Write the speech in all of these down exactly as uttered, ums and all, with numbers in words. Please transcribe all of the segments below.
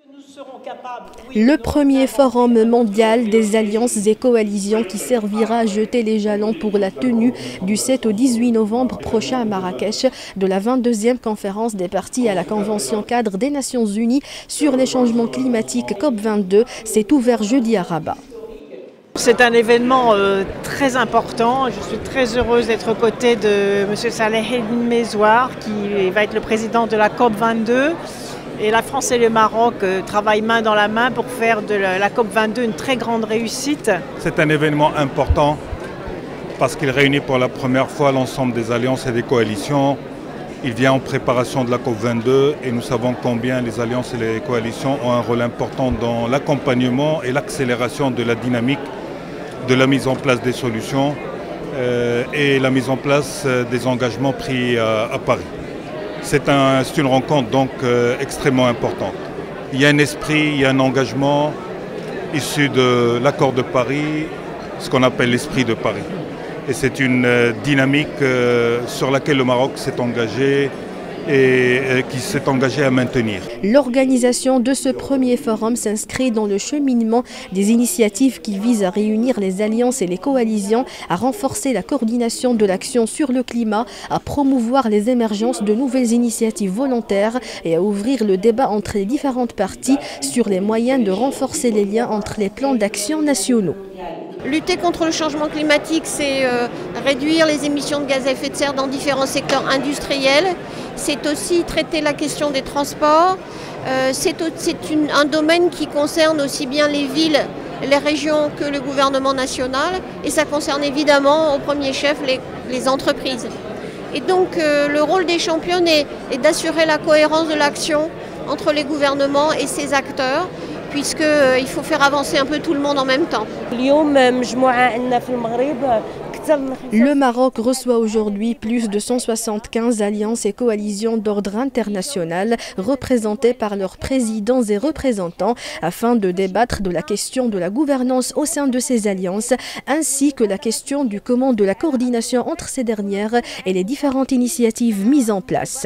Le premier forum mondial des alliances et coalitions qui servira à jeter les jalons pour la tenue du sept au dix-huit novembre prochain à Marrakech de la vingt-deuxième conférence des parties à la Convention cadre des Nations Unies sur les changements climatiques COP vingt-deux s'est ouvert jeudi à Rabat. C'est un événement euh, très important. Je suis très heureuse d'être aux côtés de M. Saleh El-Mezouar, qui va être le président de la COP vingt-deux. Et la France et le Maroc euh, travaillent main dans la main pour faire de la, la COP vingt-deux une très grande réussite. C'est un événement important parce qu'il réunit pour la première fois l'ensemble des alliances et des coalitions. Il vient en préparation de la COP vingt-deux et nous savons combien les alliances et les coalitions ont un rôle important dans l'accompagnement et l'accélération de la dynamique de la mise en place des solutions euh, et la mise en place euh, des engagements pris à, à Paris. C'est un, une rencontre donc euh, extrêmement importante. Il y a un esprit, il y a un engagement issu de l'accord de Paris, ce qu'on appelle l'esprit de Paris. Et c'est une euh, dynamique euh, sur laquelle le Maroc s'est engagé et euh, qui s'est engagé à maintenir. L'organisation de ce premier forum s'inscrit dans le cheminement des initiatives qui visent à réunir les alliances et les coalitions, à renforcer la coordination de l'action sur le climat, à promouvoir les émergences de nouvelles initiatives volontaires et à ouvrir le débat entre les différentes parties sur les moyens de renforcer les liens entre les plans d'action nationaux. Lutter contre le changement climatique, c'est euh, réduire les émissions de gaz à effet de serre dans différents secteurs industriels. C'est aussi traiter la question des transports. Euh, c'est un domaine qui concerne aussi bien les villes, les régions que le gouvernement national. Et ça concerne évidemment au premier chef les, les entreprises. Et donc euh, le rôle des championnes est, est d'assurer la cohérence de l'action entre les gouvernements et ces acteurs, puisqu'il euh, faut faire avancer un peu tout le monde en même temps. Le Maroc reçoit aujourd'hui plus de cent soixante-quinze alliances et coalitions d'ordre international représentées par leurs présidents et représentants afin de débattre de la question de la gouvernance au sein de ces alliances ainsi que la question du comment de la coordination entre ces dernières et les différentes initiatives mises en place.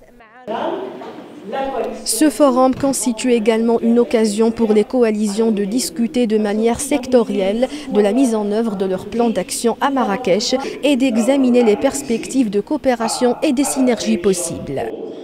Ce forum constitue également une occasion pour les coalitions de discuter de manière sectorielle de la mise en œuvre de leur plan d'action à Marrakech et d'examiner les perspectives de coopération et des synergies possibles.